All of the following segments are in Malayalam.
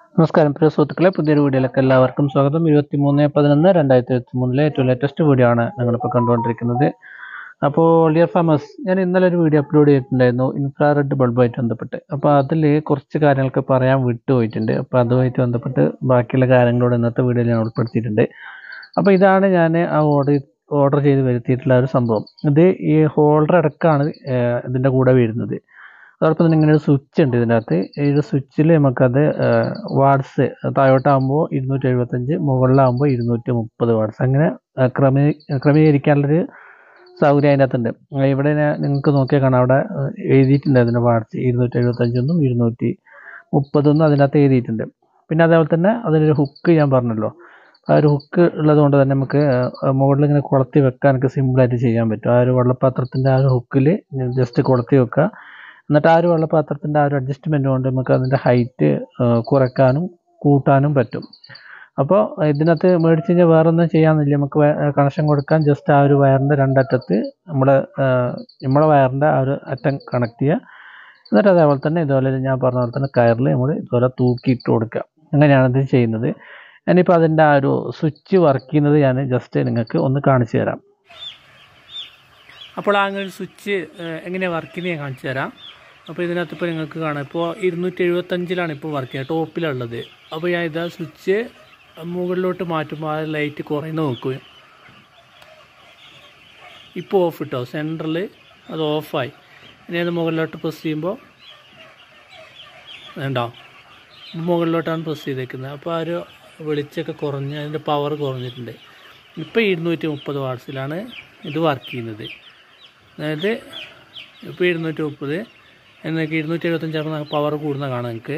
നമസ്കാരം പ്രിയ സുഹൃത്തുക്കളെ, പുതിയൊരു വീഡിയോയിലേക്ക് എല്ലാവർക്കും സ്വാഗതം. 23/11/2023 ഏറ്റവും ലേറ്റസ്റ്റ് വീഡിയോ ആണ് ഞങ്ങളിപ്പോൾ കണ്ടുകൊണ്ടിരിക്കുന്നത്. അപ്പോൾ ഡിയർ ഫാമേഴ്സ്, ഞാൻ ഇന്നലെ ഒരു വീഡിയോ അപ്ലോഡ് ചെയ്തിട്ടുണ്ടായിരുന്നു ഇൻഫ്രാറെഡ് ബൾബുമായിട്ട് ബന്ധപ്പെട്ട്. അപ്പോൾ അതിൽ കുറച്ച് കാര്യങ്ങളൊക്കെ പറയാൻ വിട്ടുപോയിട്ടുണ്ട്. അപ്പോൾ അതുമായിട്ട് ബന്ധപ്പെട്ട് ബാക്കിയുള്ള കാര്യങ്ങളോട് ഇന്നത്തെ വീഡിയോയിൽ ഞാൻ ഉൾപ്പെടുത്തിയിട്ടുണ്ട്. അപ്പോൾ ഇതാണ് ഞാൻ ആ ഓർഡർ ചെയ്ത് വരുത്തിയിട്ടുള്ള ഒരു സംഭവം. ഇത് ഈ ഹോൾഡർ അടക്കമാണ് ഇതിൻ്റെ കൂടെ വരുന്നത്. അതോടൊപ്പം തന്നെ ഇങ്ങനെ ഒരു സ്വിച്ച് ഉണ്ട് ഇതിൻ്റെ അകത്ത്. ഈ സ്വിച്ചിൽ നമുക്കത് വാട്ട്സ് താഴോട്ടാകുമ്പോൾ 275, മുകളിലാകുമ്പോൾ 230 വാട്ട്സ് അങ്ങനെ ക്രമീകരിക്കാനുള്ളൊരു സൗകര്യം അതിൻ്റെ അകത്തുണ്ട്. ഇവിടെ നിങ്ങൾക്ക് നോക്കിയാൽ കാണാം, അവിടെ എഴുതിയിട്ടുണ്ട് അതിൻ്റെ വാട്ട്സ് 275 230 അതിനകത്ത് എഴുതിയിട്ടുണ്ട്. പിന്നെ അതേപോലെ തന്നെ അതിനൊരു ഹുക്ക് ഞാൻ പറഞ്ഞല്ലോ, ആ ഒരു ഹുക്ക് ഉള്ളത് കൊണ്ട് തന്നെ നമുക്ക് മുകളിൽ ഇങ്ങനെ കൊളുത്തി വെക്കാനൊക്കെ സിമ്പിളായിട്ട് ചെയ്യാൻ പറ്റും. ആ ഒരു വെള്ളപ്പാത്രത്തിൻ്റെ ആ ഒരു ഹുക്കിൽ ജസ്റ്റ് കൊളുത്തി വെക്കുക. എന്നിട്ട് ആ ഒരു വെള്ളപ്പാത്രത്തിൻ്റെ ആ ഒരു അഡ്ജസ്റ്റ്മെൻറ്റ് കൊണ്ട് നമുക്ക് അതിൻ്റെ ഹൈറ്റ് കുറയ്ക്കാനും കൂട്ടാനും പറ്റും. അപ്പോൾ ഇതിനകത്ത് മേടിച്ച് കഴിഞ്ഞാൽ വേറെ ഒന്നും ചെയ്യാമെന്നില്ല, നമുക്ക് കണക്ഷൻ കൊടുക്കാൻ. ജസ്റ്റ് ആ ഒരു വയറിൻ്റെ രണ്ടറ്റത്ത് നമ്മളെ വയറിൻ്റെ ആ ഒരു അറ്റം കണക്ട് ചെയ്യുക. എന്നിട്ട് അതേപോലെ തന്നെ ഇതുപോലെ ഞാൻ പറഞ്ഞ പോലെ തന്നെ കയറിൽ നമ്മൾ ഇതുപോലെ തൂക്കിയിട്ട് കൊടുക്കുക. അങ്ങനെയാണ് ഇത് ചെയ്യുന്നത്. ഞാനിപ്പോൾ അതിൻ്റെ ആ ഒരു സ്വിച്ച് വർക്ക് ചെയ്യുന്നത് ഞാൻ ജസ്റ്റ് നിങ്ങൾക്ക് ഒന്ന് കാണിച്ചു തരാം. അപ്പോൾ അങ്ങനെ ഒരു സ്വിച്ച് എങ്ങനെയാണ് വർക്ക് ചെയ്യുന്നത് ഞാൻ കാണിച്ചു തരാം. അപ്പോൾ ഇതിനകത്ത് ഇപ്പോൾ നിങ്ങൾക്ക് കാണാം, ഇപ്പോൾ 275 ഇപ്പോൾ വർക്ക് ചെയ്യുക, ടോപ്പിലുള്ളത്. അപ്പോൾ ഞാൻ ഇതാ സ്വിച്ച് മുകളിലോട്ട് മാറ്റുമ്പോൾ ആ ലൈറ്റ് കുറയുന്ന നോക്കുക. ഇപ്പോൾ ഓഫ് ഇട്ടോ, സെൻറ്ററിൽ അത് ഓഫായി. ഇനി അത് മുകളിലോട്ട് പ്രസ് ചെയ്യുമ്പോൾ വേണ്ടോ, മുകളിലോട്ടാണ് പ്രസ് ചെയ്തേക്കുന്നത്. അപ്പോൾ ആ ഒരു വെളിച്ചമൊക്കെ കുറഞ്ഞ് അതിൻ്റെ പവർ കുറഞ്ഞിട്ടുണ്ട്. ഇപ്പോൾ 230 വാട്ട്സിലാണ് ഇത് വർക്ക് ചെയ്യുന്നത്. അതായത് ഇപ്പോൾ 230 എന്നൊക്കെ 275 പവർ കൂടുന്ന കാണാം നിങ്ങൾക്ക്.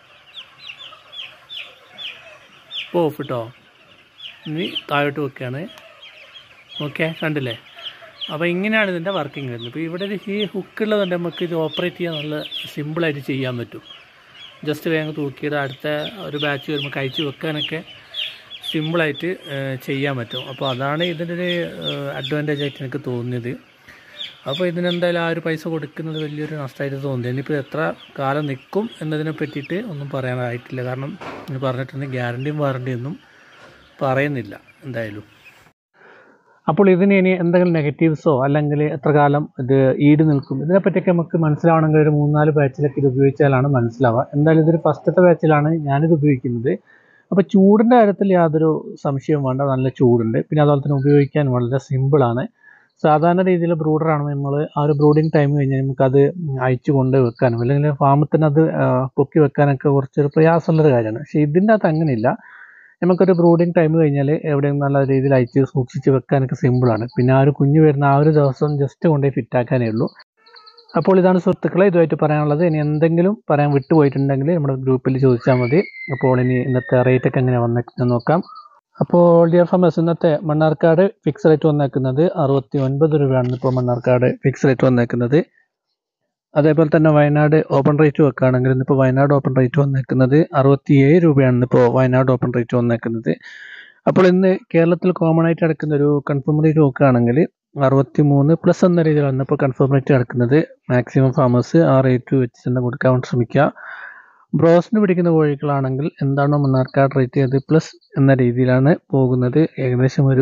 ഇപ്പോൾ ഓഫ് ഇട്ടോ, ഇനി താഴോട്ട് വെക്കുകയാണ്. ഓക്കെ, കണ്ടില്ലേ? അപ്പോൾ ഇങ്ങനെയാണ് ഇതിൻ്റെ വർക്കിംഗ് വരുന്നത്. ഇപ്പോൾ ഇവിടെ ഈ ഹുക്കുള്ളതുകൊണ്ട് നമുക്ക് ഇത് ഓപ്പറേറ്റ് ചെയ്യാൻ നല്ല സിമ്പിളായിട്ട് ചെയ്യാൻ പറ്റും. ജസ്റ്റ് വേഗം തൂക്കിയിട്ട് അടുത്ത ഒരു ബാച്ച് വരുമ്പോൾ കഴിച്ച് വെക്കാനൊക്കെ സിമ്പിളായിട്ട് ചെയ്യാൻ പറ്റും. അപ്പോൾ അതാണ് ഇതിൻ്റെ ഒരു അഡ്വാൻറ്റേജ് ആയിട്ട് എനിക്ക് തോന്നിയത്. അപ്പോൾ ഇതിനെന്തായാലും ആ ഒരു പൈസ കൊടുക്കുന്നത് വലിയൊരു നഷ്ടമായിട്ട് തോന്നി. ഇനിയിപ്പോൾ എത്ര കാലം നിൽക്കും എന്നതിനെ പറ്റിയിട്ട് ഒന്നും പറയാനായിട്ടില്ല. കാരണം ഇത് പറഞ്ഞിട്ടുണ്ടെങ്കിൽ ഗ്യാരണ്ടിയും വാറണ്ടിയൊന്നും പറയുന്നില്ല എന്തായാലും. അപ്പോൾ ഇതിന് ഇനി എന്തെങ്കിലും നെഗറ്റീവ്സോ അല്ലെങ്കിൽ എത്ര കാലം ഇത് ഈട് നിൽക്കും ഇതിനെപ്പറ്റിയൊക്കെ നമുക്ക് മനസ്സിലാവണമെങ്കിൽ ഒരു 3-4 ബാച്ചിലൊക്കെ ഇത് ഉപയോഗിച്ചാലാണ് മനസ്സിലാവുക. എന്തായാലും ഇതൊരു ഫസ്റ്റത്തെ ബാച്ചിലാണ് ഞാനിത് ഉപയോഗിക്കുന്നത്. അപ്പോൾ ചൂടിൻ്റെ കാര്യത്തിൽ യാതൊരു സംശയവും വേണ്ട, നല്ല ചൂടുണ്ട്. പിന്നെ അതുപോലെ തന്നെ ഉപയോഗിക്കാൻ വളരെ സിമ്പിളാണ്. സാധാരണ രീതിയിൽ ബ്രൂഡറാണ് നമ്മൾ ആ ഒരു ബ്രൂഡിങ് ടൈം കഴിഞ്ഞാൽ നമുക്കത് അയച്ചു കൊണ്ട് വെക്കാനും അല്ലെങ്കിൽ ഫാമിൽ തന്നെ അത് പൊക്കി വെക്കാനൊക്കെ കുറച്ചൊരു പ്രയാസമുള്ളൊരു കാര്യമാണ്. പക്ഷേ ഇതിൻ്റെ അകത്ത് അങ്ങനെയില്ല. നമുക്കൊരു ബ്രൂഡിങ് ടൈം കഴിഞ്ഞാൽ എവിടെയും നല്ല രീതിയിൽ അയച്ച് സൂക്ഷിച്ച് വെക്കാനൊക്കെ സിമ്പിളാണ്. പിന്നെ ആ ഒരു കുഞ്ഞ് വരുന്ന ആ ഒരു ദിവസം ജസ്റ്റ് കൊണ്ടുപോയി ഫിറ്റാക്കാനേ ഉള്ളൂ. അപ്പോൾ ഇതാണ് സുഹൃത്തുക്കളെ ഇതുമായിട്ട് പറയാനുള്ളത്. ഇനി എന്തെങ്കിലും പറയാൻ വിട്ടുപോയിട്ടുണ്ടെങ്കിൽ നമ്മുടെ ഗ്രൂപ്പിൽ ചോദിച്ചാൽ മതി. അപ്പോൾ ഇനി ഇന്നത്തെ റേറ്റൊക്കെ എങ്ങനെ വന്നേക്കുന്നത് നോക്കാം. അപ്പോൾ ഡിയർ ഫാമേഴ്സ്, ഇന്നത്തെ മണ്ണാർക്കാട് ഫിക്സ് റേറ്റ് വന്നേക്കുന്നത് 69 രൂപയാണ് ഇപ്പോൾ മണ്ണാർക്കാട് ഫിക്സ് റേറ്റ് വന്നേക്കുന്നത്. അതേപോലെ തന്നെ വയനാട് ഓപ്പൺ റേറ്റ് വെക്കുകയാണെങ്കിൽ ഇന്നിപ്പോൾ വയനാട് ഓപ്പൺ റേറ്റ് വന്നേക്കുന്നത് 67 രൂപയാണ് ഇപ്പോൾ വയനാട് ഓപ്പൺ റേറ്റ് വന്നേക്കുന്നത്. അപ്പോൾ ഇന്ന് കേരളത്തിൽ കോമൺ ആയിട്ട് അടക്കുന്ന ഒരു കൺഫേം റേറ്റ് നോക്കുകയാണെങ്കിൽ 63+ എന്ന രീതിയിലാണ് ഇപ്പോൾ കൺഫേം റേറ്റ് കിടക്കുന്നത്. മാക്സിമം ഫാമേഴ്സ് ആ റേറ്റ് വെച്ച് തന്നെ കൊടുക്കാൻ ശ്രമിക്കുക. ബ്രോസിന് പിടിക്കുന്ന കോഴികളാണെങ്കിൽ എന്താണോ മണ്ണാർക്കാട് റേറ്റ് അത് പ്ലസ് എന്ന രീതിയിലാണ് പോകുന്നത്. ഏകദേശം ഒരു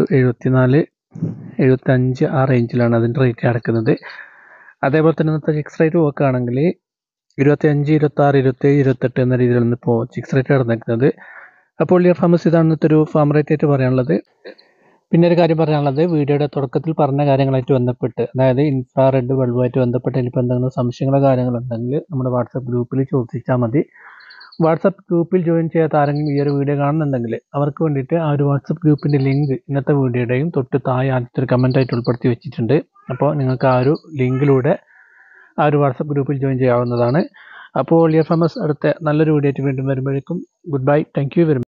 74-75 ആ റേഞ്ചിലാണ് അതിൻ്റെ റേറ്റ് കിടക്കുന്നത്. അതേപോലെ തന്നെ ഇന്നത്തെ ഫിക്സ് റേറ്റ് നോക്കുകയാണെങ്കിൽ 25, 26, 27, 28 എന്ന രീതിയിലാണ് ഇപ്പോൾ ഫിക്സ് റേറ്റ് നടന്നിരിക്കുന്നത്. അപ്പോൾ ഡിയർ ഫാമേഴ്സ്, ഇതാണ് ഇന്നത്തെ ഒരു ഫാം റേറ്റ് ആയിട്ട് പറയാനുള്ളത്. പിന്നെ ഒരു കാര്യം പറയാനുള്ളത്, വീഡിയോയുടെ തുടക്കത്തിൽ പറഞ്ഞ കാര്യങ്ങളായിട്ട് ബന്ധപ്പെട്ട്, അതായത് ഇൻഫ്രാറെഡ് ബൾബുമായിട്ട് ബന്ധപ്പെട്ട് ഇനിയിപ്പോൾ എന്തെങ്കിലും സംശയങ്ങളോ കാര്യങ്ങളുണ്ടെങ്കിൽ നമ്മുടെ വാട്സപ്പ് ഗ്രൂപ്പിൽ ചോദിച്ചാൽ മതി. വാട്സപ്പ് ഗ്രൂപ്പിൽ ജോയിൻ ചെയ്യാത്ത ആരെങ്കിലും ഈ ഒരു വീഡിയോ കാണുന്നുണ്ടെങ്കിൽ അവർക്ക് വേണ്ടിയിട്ട് ആ ഒരു വാട്സപ്പ് ഗ്രൂപ്പിൻ്റെ ലിങ്ക് ഇന്നത്തെ വീഡിയോയുടെയും തൊട്ട് താഴെ ആദ്യത്തെ ഒരു കമൻറ്റായിട്ട് ഉൾപ്പെടുത്തി വെച്ചിട്ടുണ്ട്. അപ്പോൾ നിങ്ങൾക്ക് ആ ഒരു ലിങ്കിലൂടെ ആ ഒരു വാട്സപ്പ് ഗ്രൂപ്പിൽ ജോയിൻ ചെയ്യാവുന്നതാണ്. അപ്പോൾ ഡിയർ ഫാമേഴ്സ്, അടുത്ത നല്ലൊരു വീഡിയോ ആയിട്ട് വീണ്ടും വരുമ്പോഴേക്കും goodbye, thank you very much.